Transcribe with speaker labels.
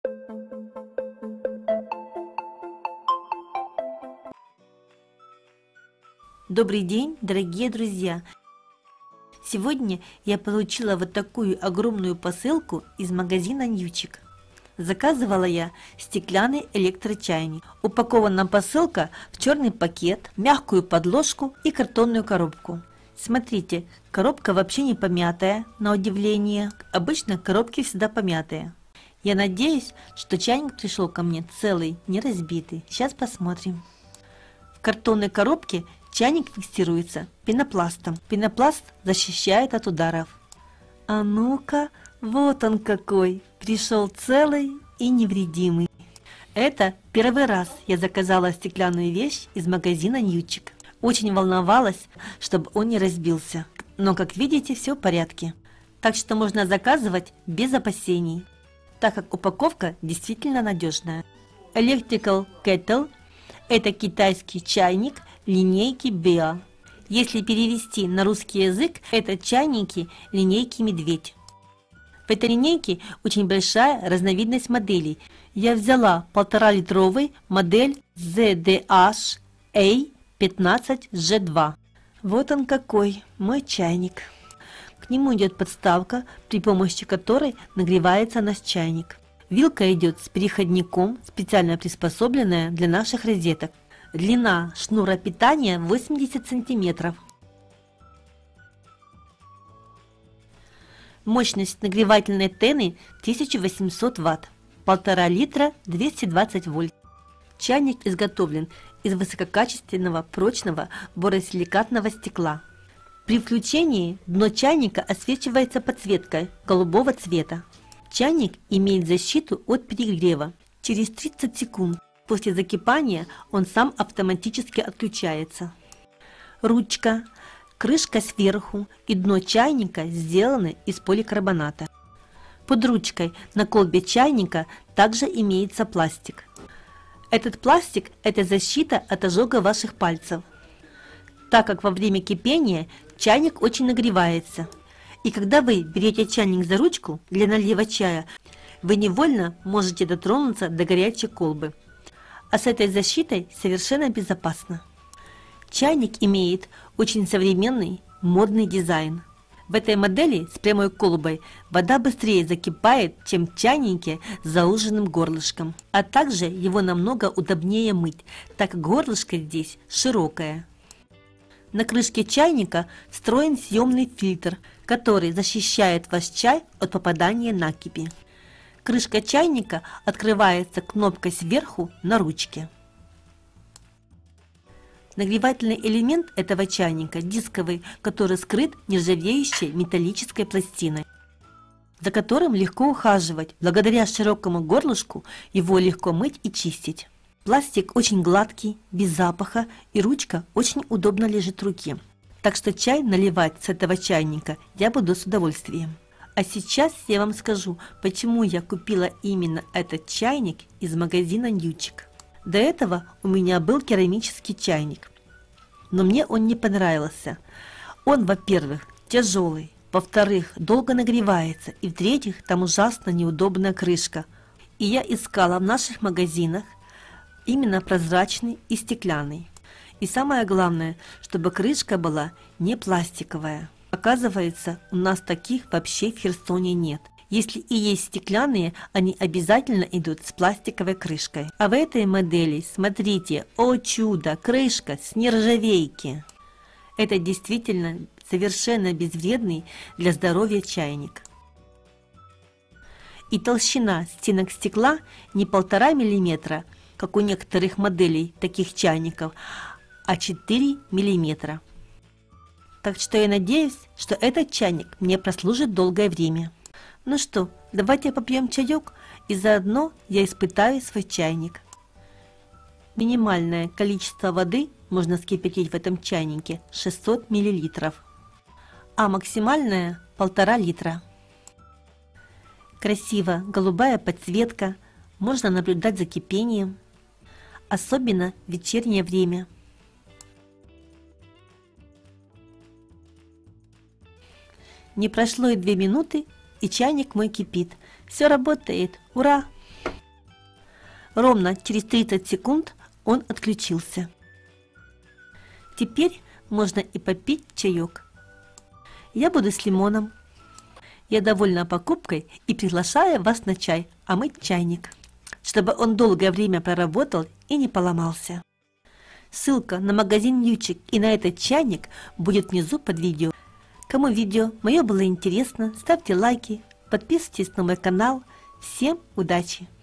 Speaker 1: Добрый день, дорогие друзья! Сегодня я получила вот такую огромную посылку из магазина Ньючик. Заказывала я стеклянный электрочайник. Упакована посылка в черный пакет, мягкую подложку и картонную коробку. Смотрите, коробка вообще не помятая, на удивление. Обычно коробки всегда помятые. Я надеюсь, что чайник пришел ко мне целый, не разбитый. Сейчас посмотрим. В картонной коробке чайник фиксируется пенопластом. Пенопласт защищает от ударов. А ну-ка, вот он какой! Пришел целый и невредимый. Это первый раз я заказала стеклянную вещь из магазина Ньючик. Очень волновалась, чтобы он не разбился. Но, как видите, все в порядке. Так что можно заказывать без опасений, так как упаковка действительно надежная. Electrical Kettle – это китайский чайник линейки Bea. Если перевести на русский язык, это чайники линейки Медведь. В этой линейке очень большая разновидность моделей. Я взяла 1,5-литровый модель ZDH-A15G2. Вот он какой, мой чайник. К нему идет подставка, при помощи которой нагревается наш чайник. Вилка идет с переходником, специально приспособленная для наших розеток. Длина шнура питания 80 сантиметров. Мощность нагревательной тены 1800 Вт. 1,5 литра 220 вольт. Чайник изготовлен из высококачественного прочного боросиликатного стекла. При включении дно чайника освещается подсветкой голубого цвета. Чайник имеет защиту от перегрева. Через 30 секунд после закипания он сам автоматически отключается. Ручка, крышка сверху и дно чайника сделаны из поликарбоната. Под ручкой на колбе чайника также имеется пластик. Этот пластик – это защита от ожога ваших пальцев, так как во время кипения чайник очень нагревается. И когда вы берете чайник за ручку для налива чая, вы невольно можете дотронуться до горячей колбы. А с этой защитой совершенно безопасно. Чайник имеет очень современный, модный дизайн. В этой модели с прямой колбой вода быстрее закипает, чем в чайнике с зауженным горлышком. А также его намного удобнее мыть, так как горлышко здесь широкое. На крышке чайника встроен съемный фильтр, который защищает ваш чай от попадания накипи. Крышка чайника открывается кнопкой сверху на ручке. Нагревательный элемент этого чайника дисковый, который скрыт нержавеющей металлической пластиной, за которым легко ухаживать. Благодаря широкому горлышку его легко мыть и чистить. Пластик очень гладкий, без запаха, и ручка очень удобно лежит в руке. Так что чай наливать с этого чайника я буду с удовольствием. А сейчас я вам скажу, почему я купила именно этот чайник из магазина Ньючик. До этого у меня был керамический чайник, но мне он не понравился. Он, во-первых, тяжелый, во-вторых, долго нагревается, и в-третьих, там ужасно неудобная крышка. И я искала в наших магазинах именно прозрачный и стеклянный. И самое главное, чтобы крышка была не пластиковая. Оказывается, у нас таких вообще в Херсоне нет. Если и есть стеклянные, они обязательно идут с пластиковой крышкой. А в этой модели, смотрите, о чудо, крышка с нержавейки. Это действительно совершенно безвредный для здоровья чайник. И толщина стенок стекла не 1,5 мм, как у некоторых моделей таких чайников, а 4 мм. Так что я надеюсь, что этот чайник мне прослужит долгое время. Ну что, давайте попьем чаек, и заодно я испытаю свой чайник. Минимальное количество воды можно вскипятить в этом чайнике 600 мл, а максимальное 1,5 литра. Красиво голубая подсветка, можно наблюдать за кипением, особенно в вечернее время. Не прошло и 2 минуты, и чайник мой кипит. Все работает. Ура! Ровно через 30 секунд он отключился. Теперь можно и попить чаек. Я буду с лимоном. Я довольна покупкой и приглашаю вас на чай, а мыть чайник, чтобы он долгое время проработал и не поломался. Ссылка на магазин Ньючик и на этот чайник будет внизу под видео. Кому видео мое было интересно, ставьте лайки, подписывайтесь на мой канал. Всем удачи!